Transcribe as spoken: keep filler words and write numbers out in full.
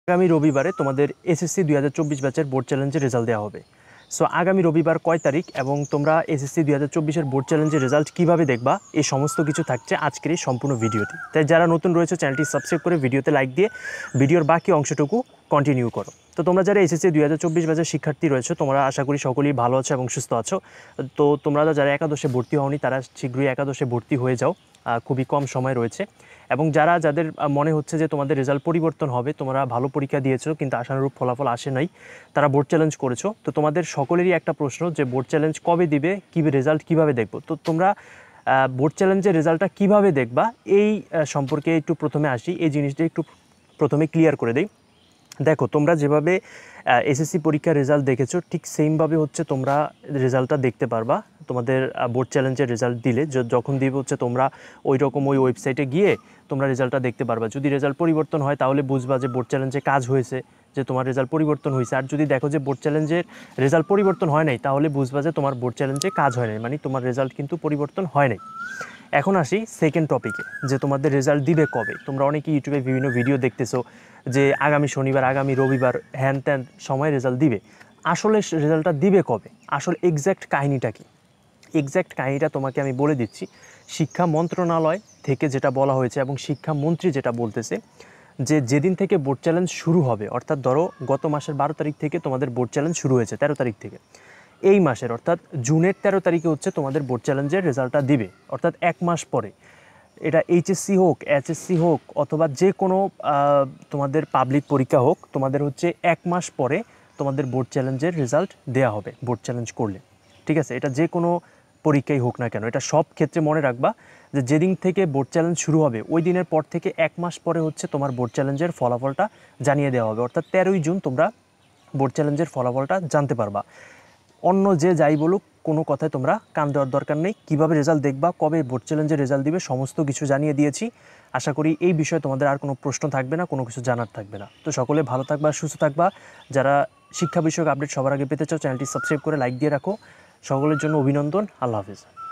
আগামী রবিবারে তোমাদের এসএসসি দুই হাজার চব্বিশ ব্যাচের বোর্ড চ্যালেঞ্জের রেজাল্ট দেওয়া হবে। সো আগামী রবিবার কয় তারিখ এবং তোমরা এসএসসি দুই হাজার চব্বিশের বোর্ড চ্যালেঞ্জের রেজাল্ট কীভাবে দেখবা, এই সমস্ত কিছু থাকছে আজকের এই সম্পূর্ণ ভিডিওতে। তাই যারা নতুন রয়েছে চ্যানেলটি সাবস্ক্রাইব করে ভিডিওতে লাইক দিয়ে ভিডিওর বাকি অংশটুকু কন্টিনিউ করো। তো তোমরা যারা এসএসসি দুই হাজার চব্বিশ ব্যাচের শিক্ষার্থী রয়েছে, তোমরা আশা করি সকলেই ভালো আছো এবং সুস্থ আছো। তো তোমরা যারা একাদশে ভর্তি হওনি তারা শীঘ্রই একাদশে ভর্তি হয়ে যাও, খুবই কম সময় রয়েছে। এবং যারা যাদের মনে হচ্ছে যে তোমাদের রেজাল্ট পরিবর্তন হবে, তোমরা ভালো পরীক্ষা দিয়েছো কিন্তু আশানুরূপ ফলাফল আসে নাই, তারা বোর্ড চ্যালেঞ্জ করেছো, তো তোমাদের সকলেরই একটা প্রশ্ন যে বোর্ড চ্যালেঞ্জ কবে দিবে, কী রেজাল্ট কীভাবে দেখবো। তো তোমরা বোর্ড চ্যালেঞ্জের রেজাল্টটা কীভাবে দেখবা এই সম্পর্কে একটু প্রথমে আসি, এই জিনিসটা একটু প্রথমে ক্লিয়ার করে দেই। দেখো, তোমরা যেভাবে এসএসসি পরীক্ষার রেজাল্ট দেখেছো ঠিক সেমভাবে হচ্ছে তোমরা রেজাল্টটা দেখতে পারবা তোমাদের বোর্ড চ্যালেঞ্জের রেজাল্ট দিলে। যখন দিবে হচ্ছে তোমরা ওই রকম ওই ওয়েবসাইটে গিয়ে তোমরা রেজাল্টটা দেখতে পারবা। যদি রেজাল্ট পরিবর্তন হয় তাহলে বুঝবা যে বোর্ড চ্যালেঞ্জে কাজ হয়েছে, যে তোমার রেজাল্ট পরিবর্তন হয়েছে। আর যদি দেখো যে বোর্ড চ্যালেঞ্জের রেজাল্ট পরিবর্তন হয় নাই তাহলে বুঝবা যে তোমার বোর্ড চ্যালেঞ্জে কাজ হয় নাই, মানে তোমার রেজাল্ট কিন্তু পরিবর্তন হয় নাই। এখন আসি সেকেন্ড টপিকে, যে তোমাদের রেজাল্ট দিবে কবে। তোমরা অনেকেই ইউটিউবে বিভিন্ন ভিডিও দেখতেছো যে আগামী শনিবার, আগামী রবিবার, হ্যান ত্যান সময় রেজাল্ট দিবে। আসলে রেজাল্টটা দিবে কবে, আসলে এক্স্যাক্ট কাহিনিটা কী, এক্স্যাক্ট কাহিনিটা তোমাকে আমি বলে দিচ্ছি। শিক্ষা মন্ত্রণালয় থেকে যেটা বলা হয়েছে এবং শিক্ষামন্ত্রী যেটা বলতেছে যে যেদিন থেকে বোর্ড চ্যালেঞ্জ শুরু হবে, অর্থাৎ ধরো গত মাসের বারো তারিখ থেকে তোমাদের বোর্ড চ্যালেঞ্জ শুরু হয়েছে, তেরো তারিখ থেকে, এই মাসের অর্থাৎ জুনের তেরো তারিখে হচ্ছে তোমাদের বোর্ড চ্যালেঞ্জের রেজাল্টটা দিবে, অর্থাৎ এক মাস পরে। এটা এইচএসসি হোক, এইচএসসি হোক, অথবা যে কোনো তোমাদের পাবলিক পরীক্ষা হোক, তোমাদের হচ্ছে এক মাস পরে তোমাদের বোর্ড চ্যালেঞ্জের রেজাল্ট দেওয়া হবে বোর্ড চ্যালেঞ্জ করলে। ঠিক আছে, এটা যে কোনো পরীক্ষাই হোক না কেন, এটা সব ক্ষেত্রে মনে রাখবা যে যেদিন থেকে বোর্ড চ্যালেঞ্জ শুরু হবে ওই দিনের পর থেকে এক মাস পরে হচ্ছে তোমার বোর্ড চ্যালেঞ্জের ফলাফলটা জানিয়ে দেওয়া হবে। অর্থাৎ তেরোই জুন তোমরা বোর্ড চ্যালেঞ্জের ফলাফলটা জানতে পারবা। অন্য যে যাই বলুক, কোনো কথায় তোমরা কান দেওয়ার দরকার নেই। কীভাবে রেজাল্ট দেখবা, কবে বোর্ড চ্যালেঞ্জের রেজাল্ট দিবে, সমস্ত কিছু জানিয়ে দিয়েছি। আশা করি এই বিষয়ে তোমাদের আর কোনো প্রশ্ন থাকবে না, কোনো কিছু জানার থাকবে না। তো সকলে ভালো থাকবা, সুস্থ থাকবা। যারা শিক্ষা বিষয়ক আপডেট সবার আগে পেতে চাও চ্যানেলটি সাবস্ক্রাইব করে লাইক দিয়ে রাখো। সকলের জন্য অভিনন্দন। আল্লাহ হাফিজ।